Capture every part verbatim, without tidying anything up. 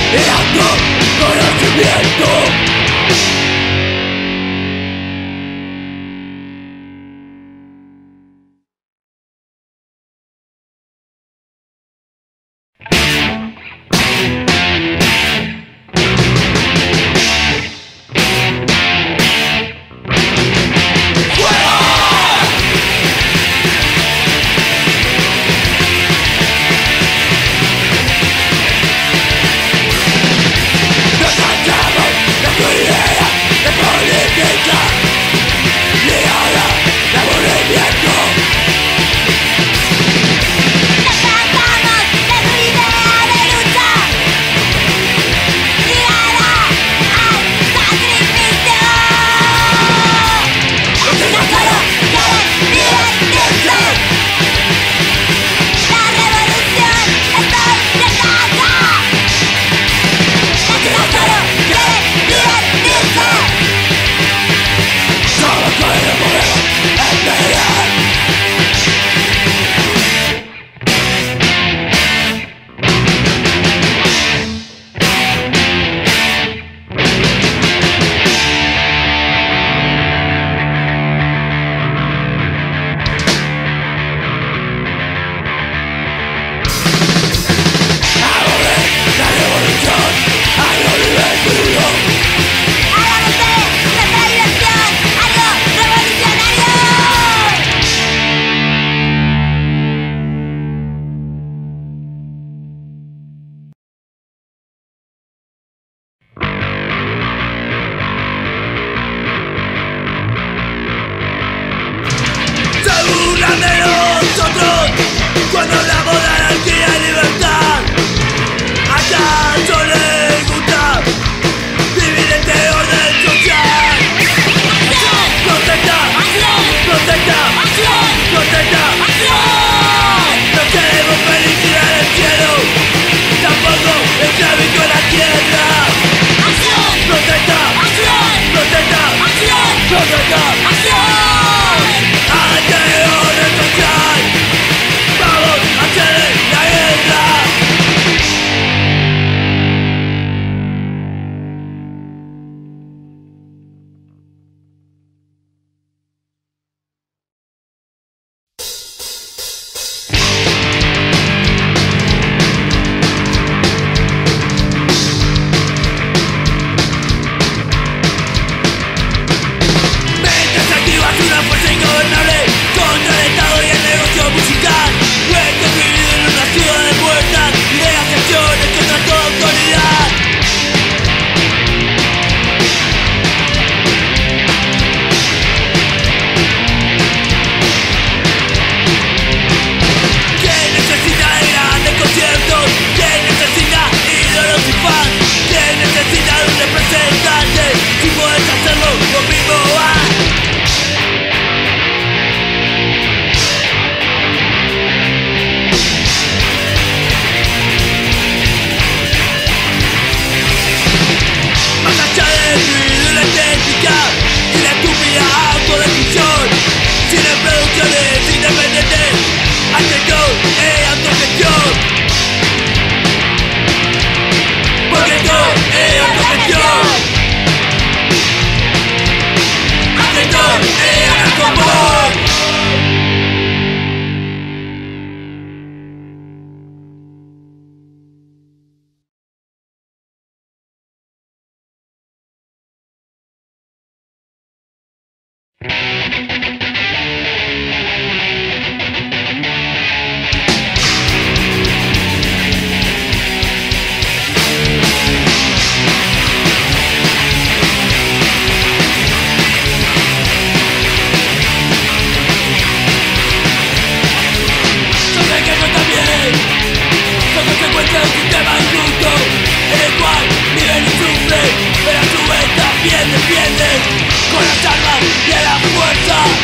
Bien defienden con las armas y a la fuerza.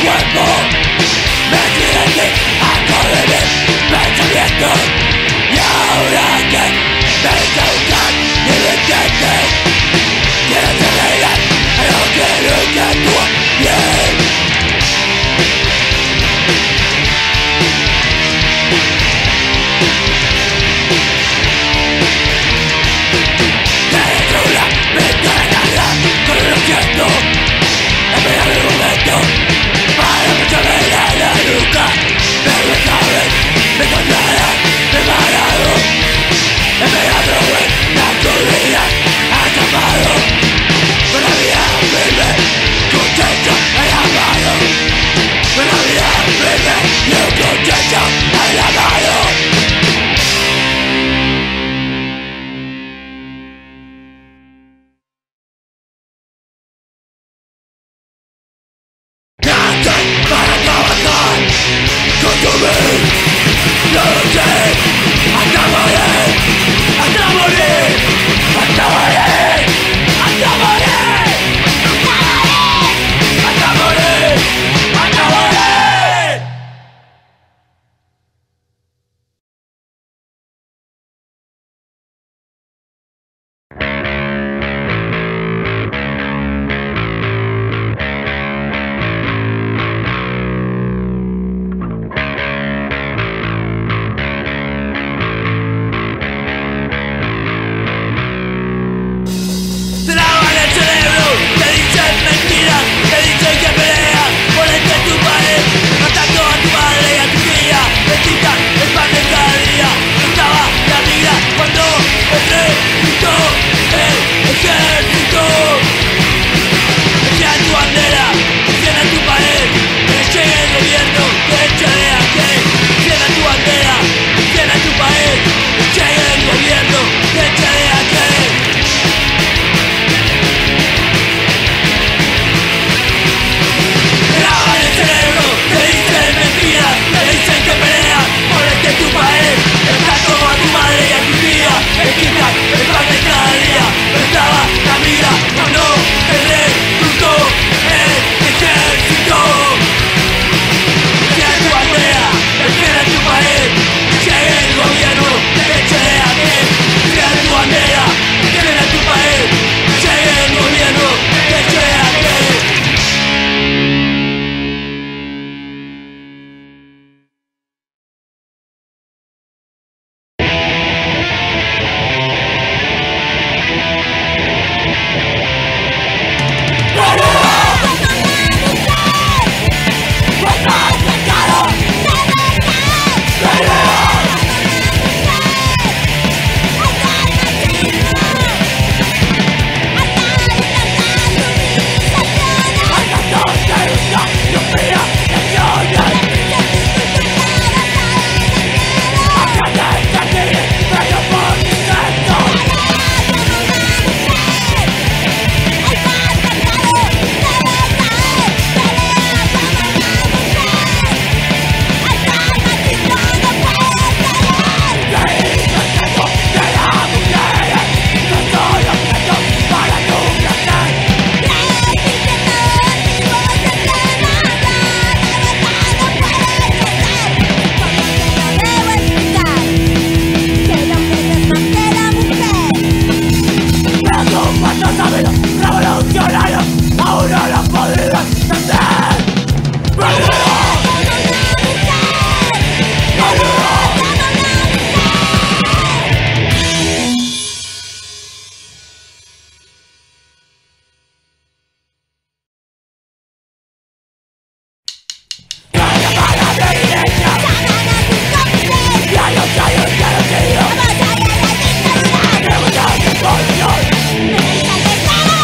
Quiero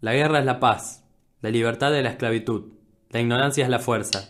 La guerra es la paz, la libertad es la esclavitud, la ignorancia es la fuerza.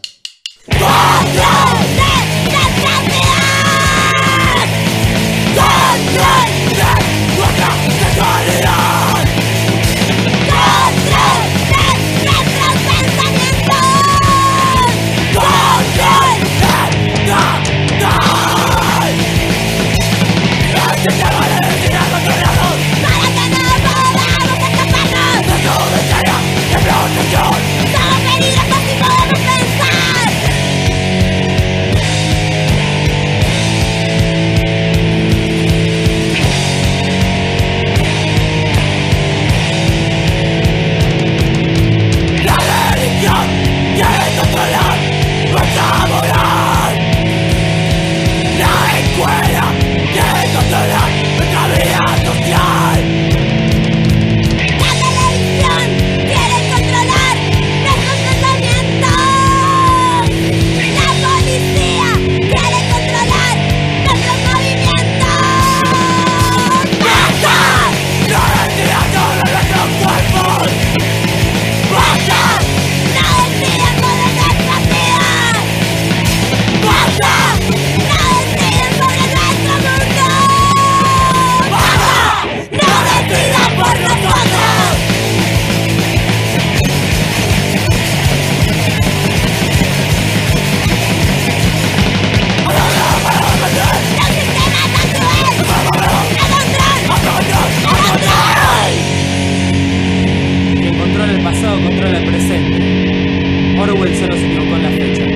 Controla el presente. Orwell solo se equivocó en la fecha.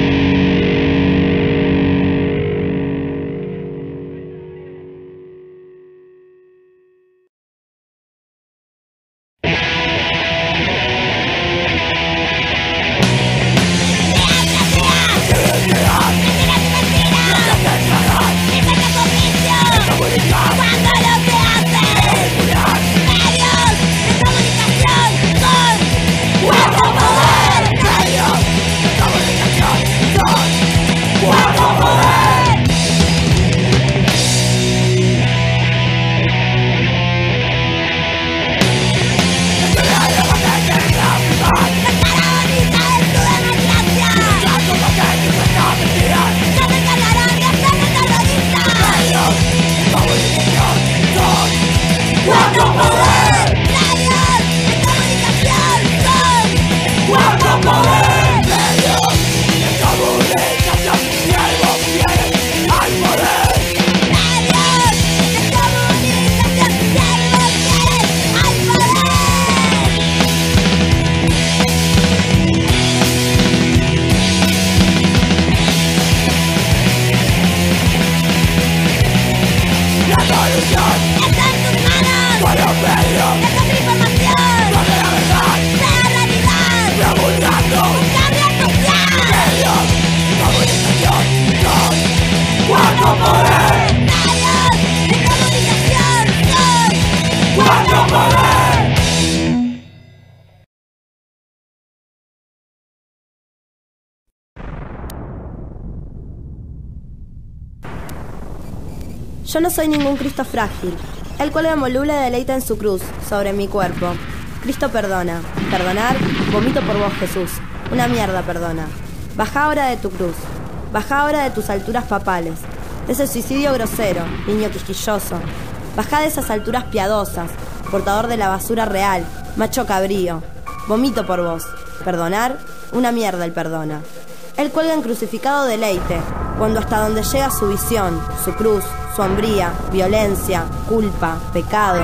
Yo no soy ningún Cristo frágil. Él cuelga voluble deleita en su cruz, sobre mi cuerpo. Cristo perdona. Perdonar, vomito por vos, Jesús. Una mierda perdona. Baja ahora de tu cruz. Baja ahora de tus alturas papales. De ese suicidio grosero, niño quisquilloso. Baja de esas alturas piadosas, portador de la basura real, macho cabrío. Vomito por vos. Perdonar, una mierda el perdona. Él cuelga en crucificado deleite, cuando hasta donde llega su visión, su cruz, su hombría, violencia, culpa, pecado.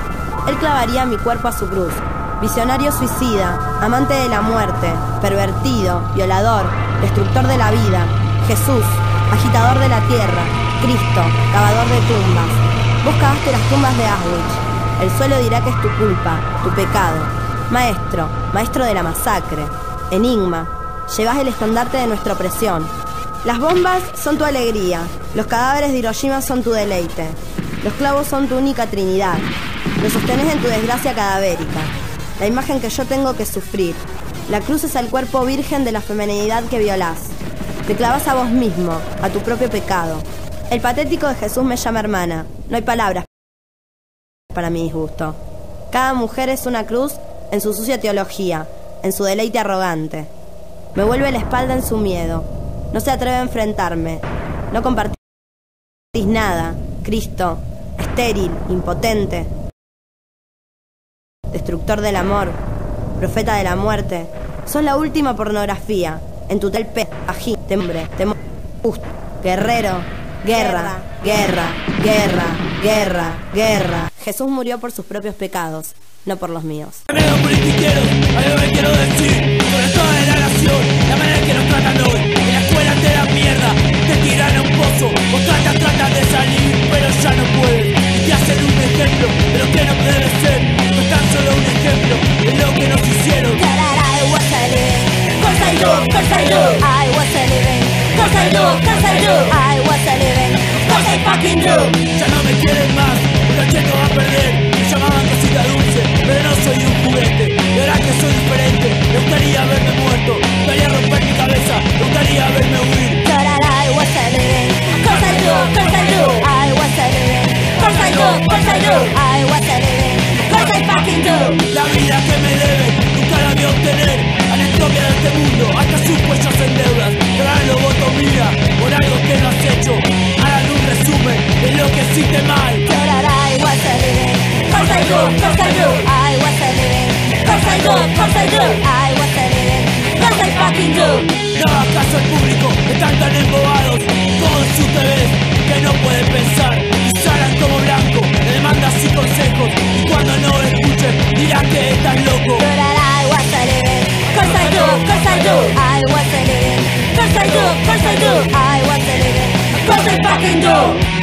Él clavaría mi cuerpo a su cruz, visionario suicida, amante de la muerte, pervertido, violador, destructor de la vida, Jesús, agitador de la tierra, Cristo, cavador de tumbas. Vos cavaste las tumbas de Auschwitz, el suelo dirá que es tu culpa, tu pecado. Maestro, maestro de la masacre, enigma, llevás el estandarte de nuestra opresión. Las bombas son tu alegría, los cadáveres de Hiroshima son tu deleite, los clavos son tu única trinidad, los sostenés en tu desgracia cadavérica, la imagen que yo tengo que sufrir. La cruz es el cuerpo virgen de la femenidad que violás. Te clavas a vos mismo, a tu propio pecado. El patético de Jesús me llama hermana. No hay palabras para mi disgusto. Cada mujer es una cruz en su sucia teología, en su deleite arrogante. Me vuelve la espalda en su miedo. No se atreve a enfrentarme. No compartís nada, Cristo, estéril, impotente. Destructor del amor, profeta de la muerte. Sos la última pornografía. En tu telpe, ají, tembre, temor, justo, guerrero, guerra, guerra, guerra, guerra, guerra. Jesús murió por sus propios pecados, no por los míos. Amigos politiqueros, algo que quiero decir sobre toda la nación, la manera que nos tratan hoy. En la escuela te dan mierda, te tiran a un pozo, vos tratan, tratan de salir, pero ya no pueden. Y te hacen un ejemplo de lo que no debe ser. No es tan solo un ejemplo de lo que nos hicieron. I was a living, cause I do, cause I do. I was a living, cause I do, cause I do. I was a living, cause I fucking do. Ya no me quieren más, el cheto va a perder. Me llamaban cosita dulce, pero no soy un juguete. Y ahora que soy diferente, me gustaría verme muerto, me gustaría romper mi cabeza, me gustaría verme huir. But I was a living, cause I do, cause I do. I was a living, cause I do, cause I do. I was a living, cause I fucking do. La vida que me deben, nunca la voy a obtener. Al estoque de este mundo, hasta sus cuellos en deudas. Pero ahora lo voto mía, por algo que no has hecho. Hagan un resumen de lo que hiciste mal. But I was a living, cause I do, cause I do. I was a living, cause I do, cause I do. I was a living, cause I fucking do. No hagas caso al público, están tan embobados con sus T Vs que no pueden pensar. Y salen como blanco, de demandas y consejos. Y cuando no escuchen, dirán que estás loco. But I was a living, cause I do, cause I do. I was a living, cause I do, cause I do. I was a living, cause I fucking do.